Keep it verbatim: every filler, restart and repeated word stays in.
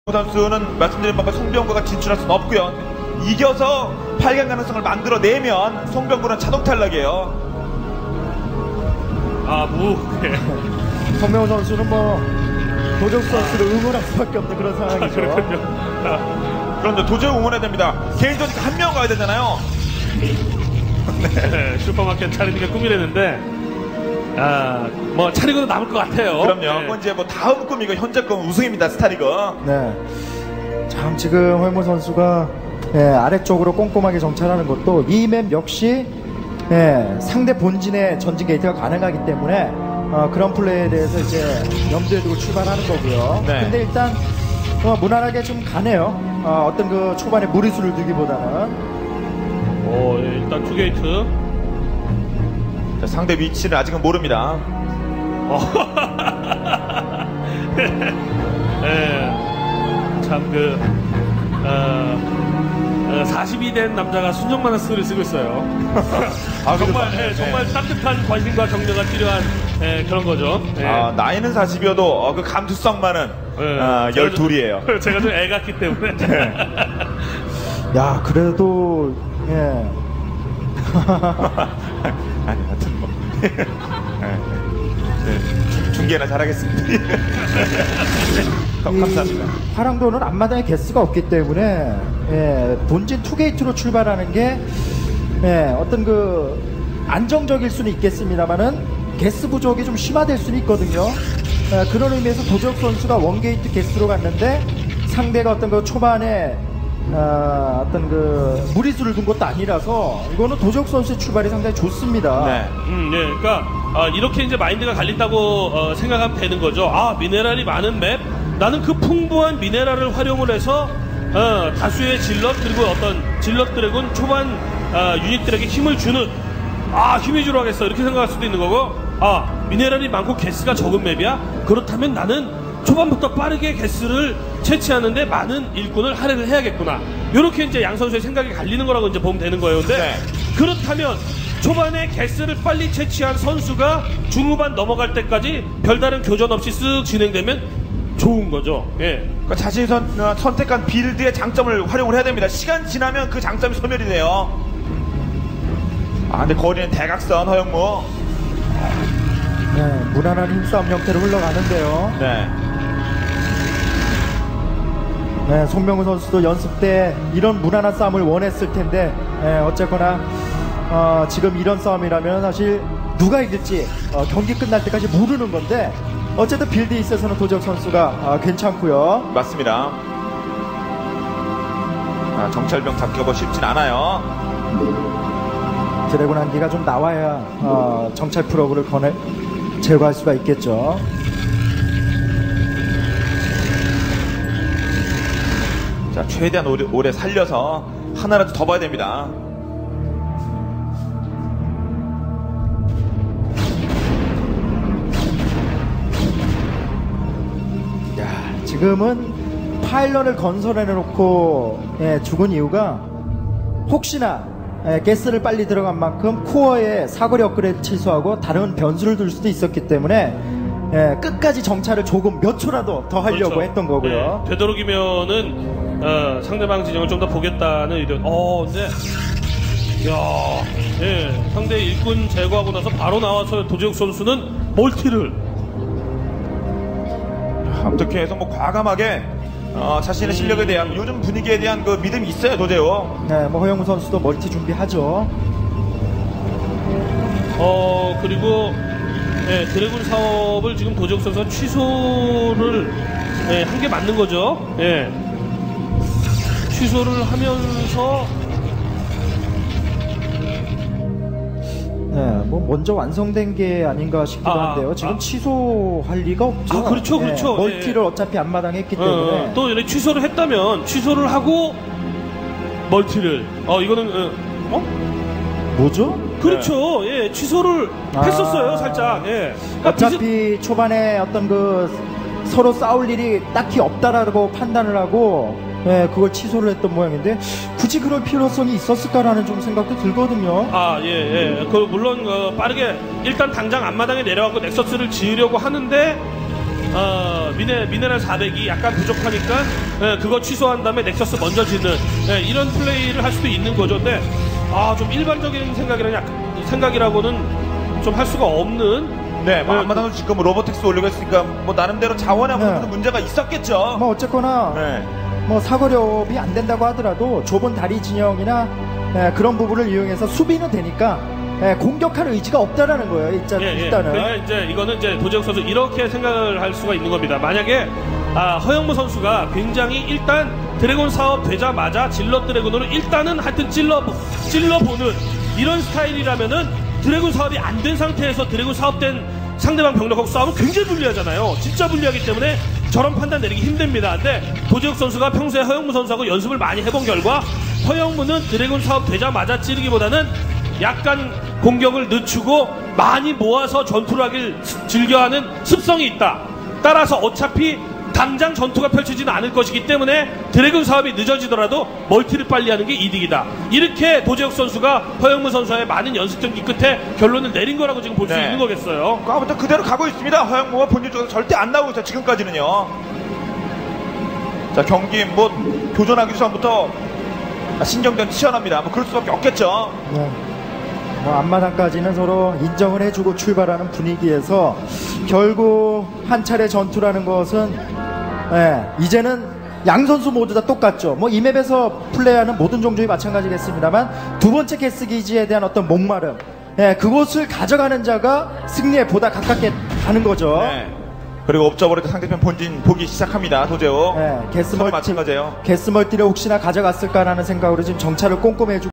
선수는 말씀드린 바가 송병구가 진출할 수는 없고요. 이겨서 팔 강 가능성을 만들어내면 송병구는 자동 탈락이에요. 아, 무. 네. 송병구 선수는 뭐 도적 선수를 응원할 수밖에 없는 그런 상황이죠. 그렇군요. 그런데 도저히 응원해야 됩니다. 개인전이니까 한 명 가야 되잖아요. 네, 슈퍼마켓 차리는 게 꿈이랬는데, 아, 뭐 차리고도 남을 것 같아요. 그럼요. 네. 그건 이제 뭐 다음 꿈이고 현재 꿈 우승입니다. 스타리그. 네. 참 지금 허영무 선수가 예, 아래쪽으로 꼼꼼하게 정찰하는 것도 이 맵 역시 예, 상대 본진의 전진 게이트가 가능하기 때문에 어, 그런 플레이에 대해서 이제 염두에 두고 출발하는 거고요. 네. 근데 일단 어, 무난하게 좀 가네요. 어, 어떤 그 초반에 무리수를 두기보다는. 오, 예, 일단 투게이트. 자, 상대 위치를 아직은 모릅니다. 어. 네. 참 그, 어, 어, 사십이 된 남자가 순정만한 스토리를 쓰고 있어요. 아, 정말, 그래도, 예, 네. 정말 따뜻한 관심과 격려가 필요한 예, 그런 거죠. 예. 아, 나이는 사십이어도 어, 그 감수성만은 예. 아, 제가 열둘이에요. 좀- 제가 좀 애 같기 때문에. 야, 그래도 예. 아니, 하여튼 뭐. 네. 네. 중계나 잘하겠습니다. 감- 감사합니다. 이 화랑도는 앞마당에 개수가 없기 때문에 예, 본진 투게이트로 출발하는 게 예, 어떤 그 안정적일 수는 있겠습니다만은 개수 부족이 좀 심화될 수는 있거든요. 예, 그런 의미에서 도적 선수가 원게이트 개수로 갔는데 상대가 어떤 그 초반에 아, 어떤 그 무리수를 둔 것도 아니라서 이거는 도적 선수의 출발이 상당히 좋습니다. 네. 음, 예, 그러니까 아, 이렇게 이제 마인드가 갈린다고 어, 생각하면 되는 거죠. 아, 미네랄이 많은 맵, 나는 그 풍부한 미네랄을 활용을 해서 어, 다수의 질럿 그리고 어떤 질럿 드래곤 초반 어, 유닛들에게 힘을 주는 아, 힘이 주로 하겠어 이렇게 생각할 수도 있는 거고, 아, 미네랄이 많고 개수가 적은 맵이야. 그렇다면 나는 초반부터 빠르게 개수를 채취하는데 많은 일꾼을 할애를 해야겠구나. 이렇게 이제 양 선수의 생각이 갈리는 거라고 이제 보면 되는 거예요. 근데 네. 그렇다면 초반에 개수를 빨리 채취한 선수가 중후반 넘어갈 때까지 별다른 교전 없이 쓱 진행되면 좋은 거죠. 예. 그러니까 자신이 선, 어, 선택한 빌드의 장점을 활용을 해야 됩니다. 시간 지나면 그 장점이 소멸이 돼요. 아, 근데 거리는 대각선 허영무. 네, 무난한 힘싸움 형태로 흘러가는데요. 네. 네, 송병구 선수도 연습 때 이런 무난한 싸움을 원했을 텐데 네, 어쨌거나 어, 지금 이런 싸움이라면 사실 누가 이길지 어, 경기 끝날 때까지 모르는 건데 어쨌든 빌드에 있어서는 도적 선수가 어, 괜찮고요. 맞습니다. 아, 정찰병 잡기가 쉽진 않아요. 드래곤 한기가 좀 나와야 어, 정찰 프로그를 거내, 제거할 수가 있겠죠. 자, 최대한 오래, 오래 살려서 하나라도 더 봐야 됩니다. 야, 지금은 파일런을 건설해놓고 예, 죽은 이유가 혹시나 예, 가스를 빨리 들어간 만큼 코어에 사거리 업그레이드 취소하고 다른 변수를 둘 수도 있었기 때문에 예, 끝까지 정찰을 조금 몇 초라도 더 하려고 그렇죠. 했던 거고요. 예, 되도록이면은 어, 상대방 지정을 좀 더 보겠다는 의견. 어, 근데 야, 예, 상대 일꾼 제거하고 나서 바로 나와서 도재욱 선수는 멀티를. 어떻게 해서 뭐 과감하게 어, 자신의 실력에 대한 요즘 분위기에 대한 그 믿음이 있어요, 도재요. 네, 뭐 허영무 선수도 멀티 준비하죠. 어, 그리고 예, 드래곤 사업을 지금 도재욱 선수가 취소를 예, 한 게 맞는 거죠. 예. 취소를 하면서 네, 뭐 먼저 완성된 게 아닌가 싶기도 아, 한데요. 지금 아. 취소할 리가 없죠. 아, 그렇죠, 예, 그렇죠. 멀티를 예. 어차피 앞마당에 했기 때문에. 어, 또 이렇게 취소를 했다면 취소를 하고 멀티를 어 이거는 어, 어? 뭐죠? 그렇죠. 예, 취소를 아. 했었어요, 살짝. 예. 그러니까 어차피 비슷- 초반에 어떤 그 서로 싸울 일이 딱히 없다라고 판단을 하고 예, 그걸 취소를 했던 모양인데 굳이 그럴 필요성이 있었을까라는 좀 생각도 들거든요. 아, 예, 예. 그 물론 어, 빠르게 일단 당장 앞마당에 내려가고 넥서스를 지으려고 하는데 어, 미네, 미네랄 사백이 약간 부족하니까 예, 그거 취소한 다음에 넥서스 먼저 짓는 예, 이런 플레이를 할 수도 있는 거죠. 근데 아, 좀 일반적인 생각이라 약간 생각이라고는 좀 할 수가 없는. 네, 뭐 네, 앞마당도 지금 로보텍스 올리고 있으니까 뭐 나름대로 자원에 네. 아무래도 문제가 있었겠죠. 뭐 어쨌거나 네. 뭐 사거리업이 안 된다고 하더라도 좁은 다리 진영이나 예, 그런 부분을 이용해서 수비는 되니까 예, 공격할 의지가 없다라는 거예요. 일단, 예, 예. 일단은. 그러니까 이제 이거는 이제 도재욱 선수 이렇게 생각을 할 수가 있는 겁니다. 만약에 아, 허영무 선수가 굉장히 일단 드래곤 사업 되자마자 질럿 드래곤으로 일단은 하여튼 찔러 찔러보는 이런 스타일이라면은 드래곤 사업이 안 된 상태에서 드래곤 사업된 상대방 병력하고 싸우면 굉장히 불리하잖아요. 진짜 불리하기 때문에 저런 판단 내리기 힘듭니다. 근데 도재욱 선수가 평소에 허영무 선수하고 연습을 많이 해본 결과 허영무는 드래곤 사업 되자마자 찌르기보다는 약간 공격을 늦추고 많이 모아서 전투를 하길 즐겨하는 습성이 있다. 따라서 어차피 당장 전투가 펼치지는 않을 것이기 때문에 드래곤 사업이 늦어지더라도 멀티를 빨리 하는 게 이득이다. 이렇게 도재욱 선수가 허영무 선수와의 많은 연습 경기 끝에 결론을 내린 거라고 지금 볼 수 네. 있는 거겠어요. 아무튼 그대로 가고 있습니다. 허영무가 본진 쪽에서 절대 안 나오고 있어요. 지금까지는요. 자, 경기 뭐 교전하기 전부터 신경전 치열합니다. 뭐 그럴 수밖에 없겠죠. 네. 뭐 앞마당까지는 서로 인정을 해주고 출발하는 분위기에서 결국 한 차례 전투라는 것은 예, 이제는 양 선수 모두 다 똑같죠. 뭐 이 맵에서 플레이하는 모든 종족이 마찬가지겠습니다만 두 번째 게스 기지에 대한 어떤 목마름, 예, 그곳을 가져가는 자가 승리에 보다 가깝게 가는 거죠. 네. 그리고 옵저버로 상대편 본진 보기 시작합니다. 도재욱. 예, 게스 서로 멀티, 마찬가지예요. 게스 멀티를 혹시나 가져갔을까라는 생각으로 지금 정찰을 꼼꼼히 해주고